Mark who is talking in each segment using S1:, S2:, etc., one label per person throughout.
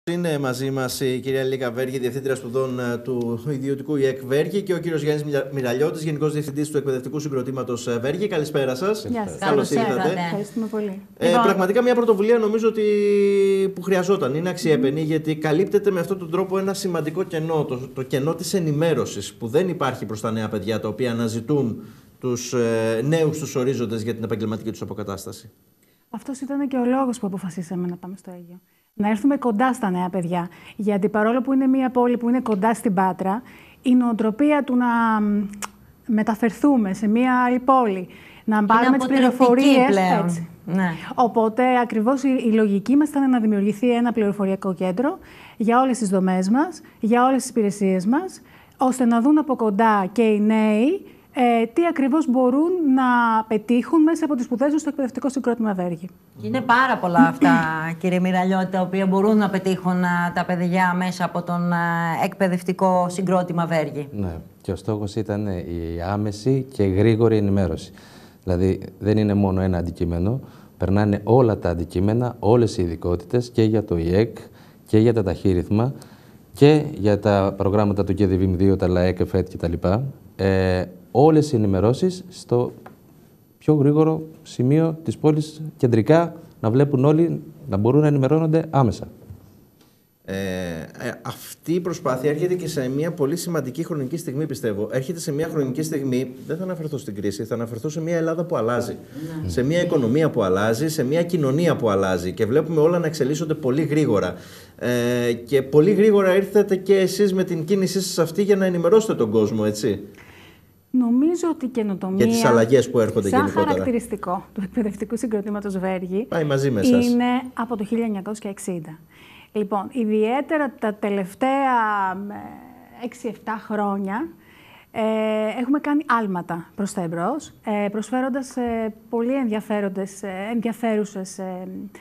S1: Είναι μαζί μας η κυρία Λίκα Βέργη, Διευθύντρια Σπουδών του Ιδιωτικού ΙΕΚ Βέργη, και ο κύριος Γιάννης Μυραλιώτης, Γενικός Διευθυντής του Εκπαιδευτικού Συγκροτήματος Βέργη. Καλησπέρα σας.
S2: Γεια σας.
S1: Καλώς ήρθατε.
S2: Ευχαριστούμε πολύ.
S1: Πραγματικά μια πρωτοβουλία νομίζω ότι που χρειαζόταν. Είναι αξιέπαινη, γιατί καλύπτεται με αυτόν τον τρόπο ένα σημαντικό κενό, το κενό της ενημέρωσης που δεν υπάρχει προς τα νέα παιδιά, τα οποία αναζητούν τους νέους τους ορίζοντες για την επαγγελματική τους αποκατάσταση.
S2: Αυτός ήταν και ο λόγος που αποφασίσαμε να πάμε στο Αίγυο. Να έρθουμε κοντά στα νέα παιδιά. Γιατί παρόλο που είναι μια πόλη που είναι κοντά στην Πάτρα, η νοοτροπία του να μεταφερθούμε σε μια άλλη πόλη, να πάρουμε τις πληροφορίες έτσι.
S3: Ναι.
S2: Οπότε ακριβώς η λογική μας ήταν να δημιουργηθεί ένα πληροφοριακό κέντρο για όλες τις δομές μας, για όλες τις υπηρεσίες μας, ώστε να δουν από κοντά και οι νέοι τι ακριβώς μπορούν να πετύχουν μέσα από τις σπουδές τους στο εκπαιδευτικό συγκρότημα Βέργη.
S3: Είναι πάρα πολλά αυτά, κύριε Μυραλιώτη, τα οποία μπορούν να πετύχουν τα παιδιά μέσα από τον εκπαιδευτικό συγκρότημα Βέργη.
S4: Ναι, και ο στόχος ήταν η άμεση και γρήγορη ενημέρωση. Δηλαδή δεν είναι μόνο ένα αντικείμενο, περνάνε όλα τα αντικείμενα, όλες οι ειδικότητες και για το ΙΕΚ και για τα ταχύρυθμα και για τα προγράμματα του ΚΕΔΙΒΙΜ2, τα ΛΑΕΚ, ΕΦΕΤ κτλ. Όλες οι ενημερώσεις στο πιο γρήγορο σημείο της πόλης, κεντρικά, να βλέπουν όλοι, να μπορούν να ενημερώνονται άμεσα.
S1: Αυτή η προσπάθεια έρχεται και σε μια πολύ σημαντική χρονική στιγμή, πιστεύω. Έρχεται σε μια χρονική στιγμή, δεν θα αναφερθώ στην κρίση, θα αναφερθώ σε μια Ελλάδα που αλλάζει. Σε μια οικονομία που αλλάζει, σε μια κοινωνία που αλλάζει. Και βλέπουμε όλα να εξελίσσονται πολύ γρήγορα. Και πολύ γρήγορα ήρθατε και εσείς με την κίνησή σας αυτή για να ενημερώσετε τον κόσμο, έτσι.
S2: Νομίζω ότι η καινοτομία,
S1: για τις αλλαγές που έρχονται
S2: σαν
S1: γενικότερα,
S2: χαρακτηριστικό του εκπαιδευτικού συγκροτήματος Βέργη,
S1: πάει μαζί με εσάς.
S2: Είναι από το 1960. Λοιπόν, ιδιαίτερα τα τελευταία 6-7 χρόνια έχουμε κάνει άλματα προς τα εμπρός, προσφέροντας πολύ ενδιαφέρουσες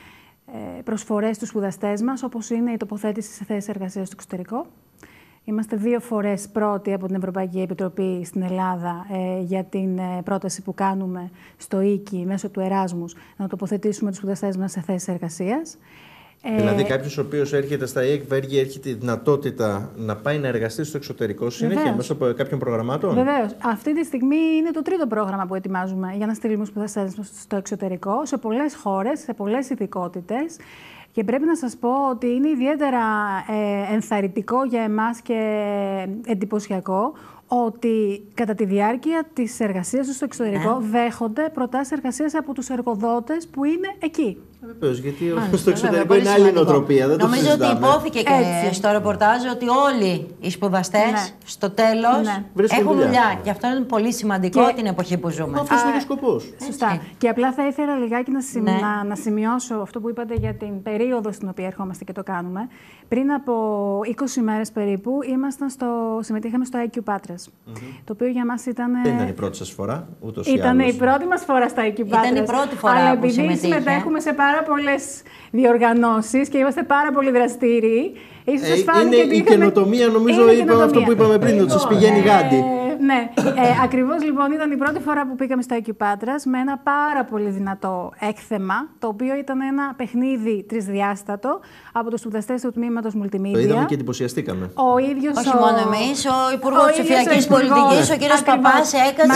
S2: προσφορές στους σπουδαστές μας, όπως είναι η τοποθέτηση σε θέσεις εργασίας στο εξωτερικό. Είμαστε 2 φορές πρώτοι από την Ευρωπαϊκή Επιτροπή στην Ελλάδα για την πρόταση που κάνουμε στο ΙΚΙ μέσω του Εράσμους να τοποθετήσουμε τους σπουδαστές μας σε θέσεις εργασίας.
S1: Δηλαδή, κάποιος ο οποίος έρχεται στα ΙΕΚ Βέργη έχει τη δυνατότητα να πάει να εργαστεί στο εξωτερικό συνέχεια μέσω από κάποιων προγραμμάτων.
S2: Βεβαίως. Αυτή τη στιγμή είναι το 3ο πρόγραμμα που ετοιμάζουμε για να στείλουμε σπουδαστές στο εξωτερικό, σε πολλές χώρες, σε πολλές ειδικότητες. Και πρέπει να σας πω ότι είναι ιδιαίτερα ενθαρρυντικό για εμάς και εντυπωσιακό ότι κατά τη διάρκεια της εργασίας τους στο εξωτερικό δέχονται προτάσεις εργασίας από τους εργοδότες που είναι εκεί.
S1: Βεβαίως, γιατί στο εξωτερικό είναι άλλη νοοτροπία.
S3: Νομίζω ότι υπόθηκε και στο ρεπορτάζ ότι όλοι οι σπουδαστές στο τέλος έχουν δουλειά. Και αυτό είναι πολύ σημαντικό την εποχή που ζούμε.
S1: Αυτός είναι και ο σκοπός.
S2: Σωστά. Και απλά θα ήθελα λιγάκι να σημειώσω αυτό που είπατε για την περίοδο στην οποία ερχόμαστε και το κάνουμε. Πριν από 20 μέρες περίπου συμμετείχαμε στο IQ Πάτρας. Το οποίο για μας ήταν.
S1: Δεν ήταν η πρώτη σας φορά, ούτως ή άλλως.
S2: Ήταν η πρώτη μας φορά στο IQ Πάτρας.
S3: Ήταν η πρώτη φορά.
S2: Αλλά επειδή συμμετέχουμε σε πάρα πολλές διοργανώσεις και είμαστε πάρα πολύ δραστήριοι, ίσως σας φάνηκε
S1: είναι η καινοτομία, νομίζω, αυτό που είπαμε πριν, ότι σας πηγαίνει γάντι.
S2: Ναι, ακριβώς λοιπόν ήταν η πρώτη φορά που πήγαμε στο IQ Πάτρας με ένα πάρα πολύ δυνατό έκθεμα, το οποίο ήταν ένα παιχνίδι τρισδιάστατο από τους σπουδαστές του τμήματος Multimedia.
S1: Το είδαμε και εντυπωσιαστήκαμε.
S2: Ο ίδιος
S3: όχι μόνο εμείς, ο Υπουργός Ψηφιακής Πολιτικής, ο κ. Παπάς,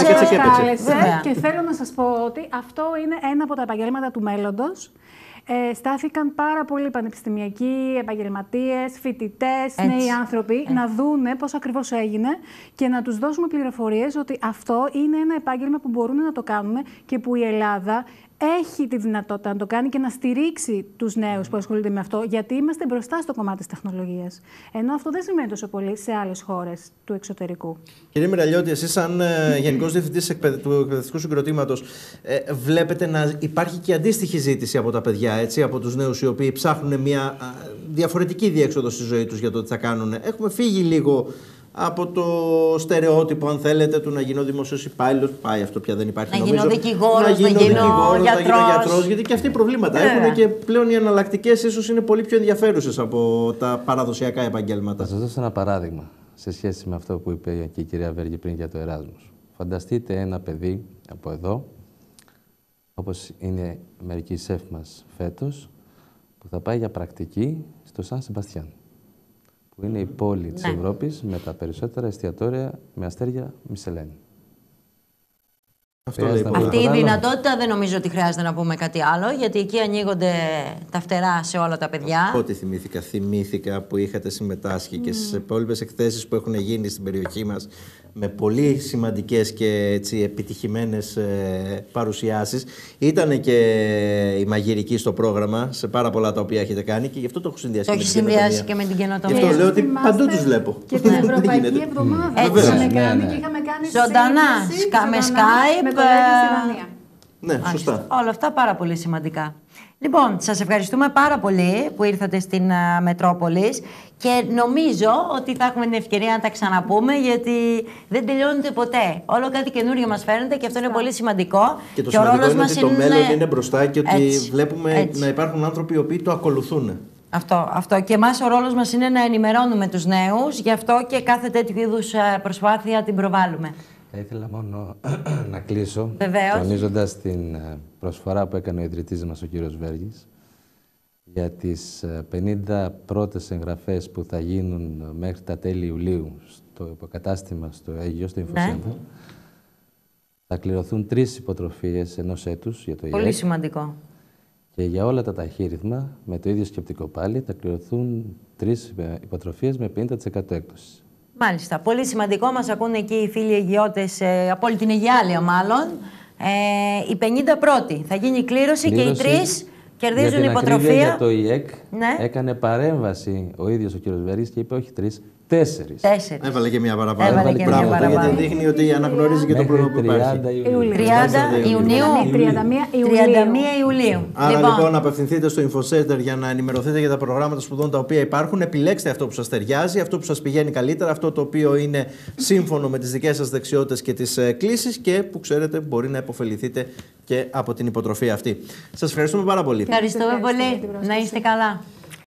S3: έκατσε.
S2: Και θέλω να σας πω ότι αυτό είναι ένα από τα επαγγέλματα του μέλλοντος. Στάθηκαν πάρα πολλοί πανεπιστημιακοί, επαγγελματίες, φοιτητές, νέοι άνθρωποι να δούνε πώς ακριβώς έγινε και να τους δώσουμε πληροφορίες ότι αυτό είναι ένα επάγγελμα που μπορούν να το κάνουν και που η Ελλάδα έχει τη δυνατότητα να το κάνει και να στηρίξει τους νέους που ασχολούνται με αυτό, γιατί είμαστε μπροστά στο κομμάτι της τεχνολογίας. Ενώ αυτό δεν σημαίνει τόσο πολύ σε άλλες χώρες του εξωτερικού.
S1: Κύριε Μυραλιώτη, εσείς, σαν Γενικός Διευθυντής του Εκπαιδευτικού Συγκροτήματος, βλέπετε να υπάρχει και αντίστοιχη ζήτηση από τα παιδιά, έτσι, από τους νέους οι οποίοι ψάχνουν μια διαφορετική διέξοδο στη ζωή τους για το τι θα κάνουν. Έχουμε φύγει λίγο από το στερεότυπο, αν θέλετε, του να γίνω δημοσίος υπάλληλος. Πάει αυτό πια, δεν υπάρχει.
S3: Να γίνω δικηγόρος, να γίνω γιατρός.
S1: Γιατί και αυτοί προβλήματα έχουν και πλέον οι εναλλακτικές ίσως είναι πολύ πιο ενδιαφέρουσες από τα παραδοσιακά επαγγέλματα.
S4: Θα σας δώσω ένα παράδειγμα σε σχέση με αυτό που είπε και η κυρία Βέργη πριν για το Εράσμους. Φανταστείτε ένα παιδί από εδώ, όπως είναι μερικοί σεφ μας φέτος, που θα πάει για πρακτική στο Σαν Σεμπαστιάν, που είναι η πόλη της Ευρώπης με τα περισσότερα εστιατόρια με αστέρια Μισελέν.
S3: Αυτή η δυνατότητα δεν νομίζω ότι χρειάζεται να πούμε κάτι άλλο, γιατί εκεί ανοίγονται τα φτερά σε όλα τα παιδιά.
S1: Ό,τι θυμήθηκα που είχατε συμμετάσχει και στις υπόλοιπες εκθέσεις που έχουν γίνει στην περιοχή μας με πολύ σημαντικές και έτσι, επιτυχημένες παρουσιάσεις. Ήταν και η μαγειρική στο πρόγραμμα, σε πάρα πολλά τα οποία έχετε κάνει και γι' αυτό το έχω συνδυάσει.
S3: Το έχει συνδυάσει και με την καινοτομία.
S1: Γι' αυτό λέω ότι παντού τους βλέπω.
S2: Και την Ευρωπαϊκή Εβδομάδα είχαμε κάνει και είχαμε κάνει
S3: ζωντανά, με Skype.
S2: Με κολέγες στη Δανία.
S1: Ναι, σωστά.
S3: Όλα αυτά πάρα πολύ σημαντικά. Λοιπόν, σας ευχαριστούμε πάρα πολύ που ήρθατε στην Μετρόπολης και νομίζω ότι θα έχουμε την ευκαιρία να τα ξαναπούμε, γιατί δεν τελειώνεται ποτέ. Όλο κάτι καινούριο μας φαίνεται και αυτό είναι πολύ σημαντικό.
S1: Και το σημαντικό είναι ότι το μέλλον είναι μπροστά και ότι βλέπουμε να υπάρχουν άνθρωποι οι οποίοι το ακολουθούν.
S3: Αυτό. Και εμάς ο ρόλος μας είναι να ενημερώνουμε τους νέους, γι' αυτό και κάθε τέτοιου είδους προσπάθεια την προβάλλουμε.
S4: Θα ήθελα μόνο να κλείσω, τονίζοντας την προσφορά που έκανε ο ιδρυτής μας, ο κύριος Βέργης, για τις 50 πρώτες εγγραφές που θα γίνουν μέχρι τα τέλη Ιουλίου στο υποκατάστημα στο Αίγυο, στο Infocenter. Θα κληρωθούν 3 υποτροφίες ενός έτους για το ΙΕΚ.
S3: Πολύ σημαντικό.
S4: Και για όλα τα ταχύριθμα, με το ίδιο σκεπτικό πάλι, θα κληρωθούν 3 υποτροφίες με 50% έκπτωση.
S3: Μάλιστα. Πολύ σημαντικό. Μας ακούνε εκεί οι φίλοι αιγιώτες από όλη την Αιγιάλεια μάλλον. Οι 50 πρώτοι. Θα γίνει η κλήρωση και οι 3 κερδίζουν υποτροφία.
S4: Για το ΙΕΚ έκανε παρέμβαση ο ίδιος ο κ. Βέργης και είπε όχι 3, 4.
S1: Έβαλε και μια παραπάνω. Γιατί δείχνει ότι αναγνωρίζει και το πρόγραμμα που υπάρχει.
S3: 30 Ιουνίου. 31 Ιουλίου.
S1: Άρα λοιπόν απευθυνθείτε στο Infocenter για να ενημερωθείτε για τα προγράμματα σπουδών τα οποία υπάρχουν. Επιλέξτε αυτό που σας ταιριάζει, αυτό που σας πηγαίνει καλύτερα, αυτό το οποίο είναι σύμφωνο με τις δικές σας δεξιότητες και τις κλίσεις και που ξέρετε μπορεί να υποφεληθείτε και από την υποτροφία αυτή. Σας ευχαριστούμε πάρα πολύ.
S3: Ευχαριστούμε πολύ. Να είστε καλά.